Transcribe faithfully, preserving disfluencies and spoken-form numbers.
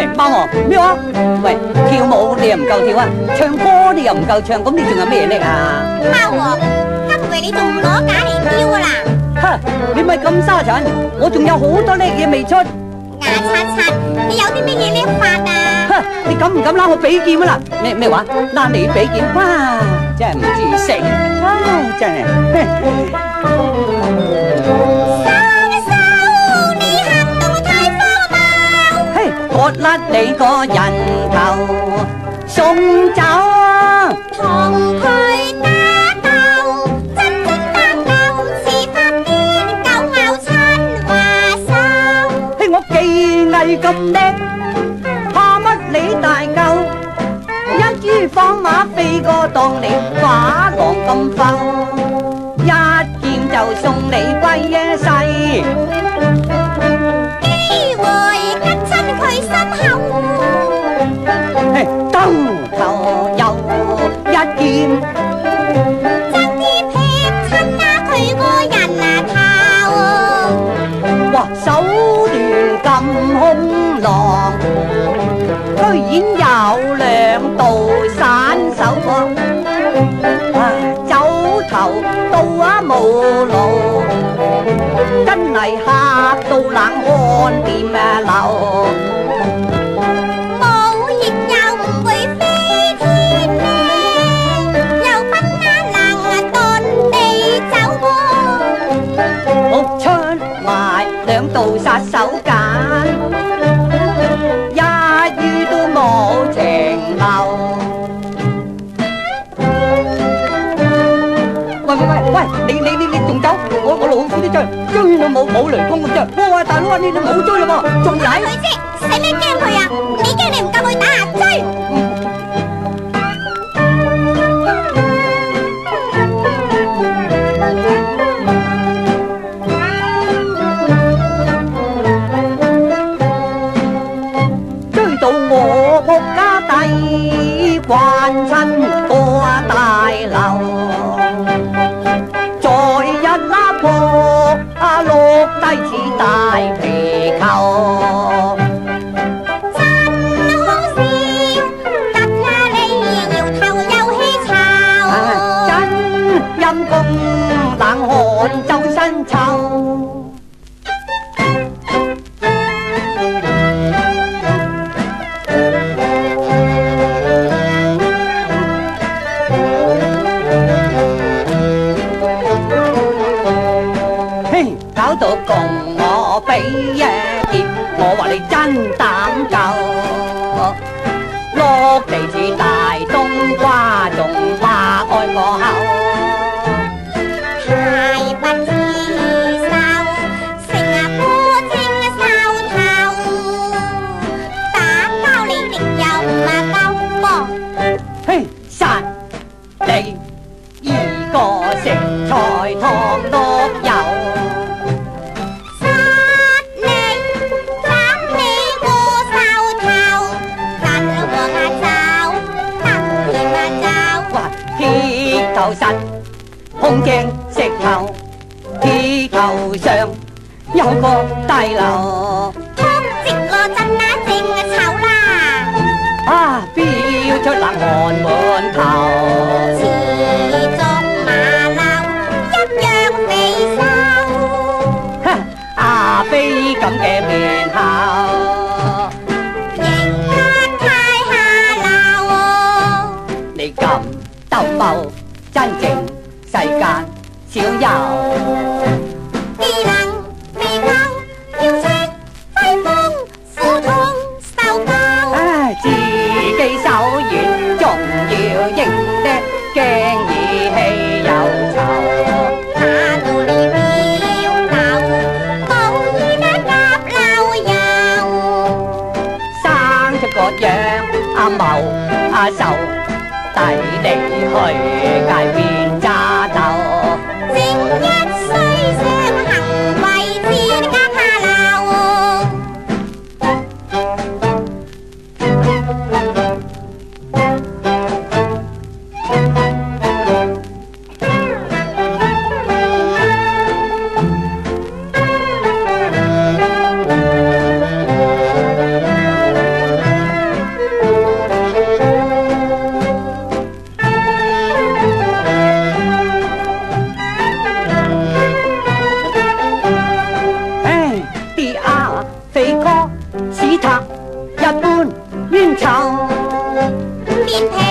喂，貓王咩話？喂，跳舞你又唔夠跳啊，唱歌你又唔夠唱，咁你仲有咩叻啊？ 貓王，今回你仲唔攞假嚟雕啊啦？ 哈，你咪咁沙塵，我仲有好多叻嘢未出。 牙刷刷，你有啲咩嘢叻法啊？ 哈，你敢唔敢拉我比劍啊啦？咩咩話？拉你比劍？哇，真係唔知死，唉，真係。割甩你個人頭送走， 同佢打鬥，真正打鬥是發癲，狗咬親話手。 嘿，我技藝咁叻，怕乜你大嚿？一於放馬飛過當你寡郎咁浮，一劍就送你歸一世。心口，嘿，兜頭又一劍， 爭啲劈親啦佢個人啊頭。 哇，手段咁兇狼，居然有兩道散手喎！啊，走頭到啊無路，真係嚇到冷汗掂啊流。到殺手鐧，一於都冇情流。喂喂喂喂，你你你你仲走？我我老虎都追，追都冇冇雷公咁追。哇喂，大佬啊，你你冇追嘞喎，仲嚟？ 佢啫，使咩驚佢啊？你驚你唔夠佢打啊？追！關親過大樓，再一拉破啊落低似大皮球。 真好笑，得啊你搖頭有氣臭，真陰公冷汗周身臭。共我比一劫，我話你真膽夠，落地似大冬瓜，仲話開個口。太不知羞，成日波精收頭，打交你力又唔係夠噃。嘿，殺你二個食菜湯碌柚。頭實空鏡石頭，鐵頭上有個大樓，通直我真啊正啊醜啦！啊，飆出冷汗滿頭，似足馬騮一樣肥瘦。哈，阿飛咁嘅面口，型得太下流。你咁鬥謀。真正世間少有，技能未夠，要識揮風苦痛受夠。唉，自己手軟，仲要認得驚義氣有仇。怕到你飆流，冇意得夾漏油。生出個樣阿謀阿仇。帶你去街邊揸鬥，正一衰相行為至家下鬧。 肥哥是他一般冤仇。 面皮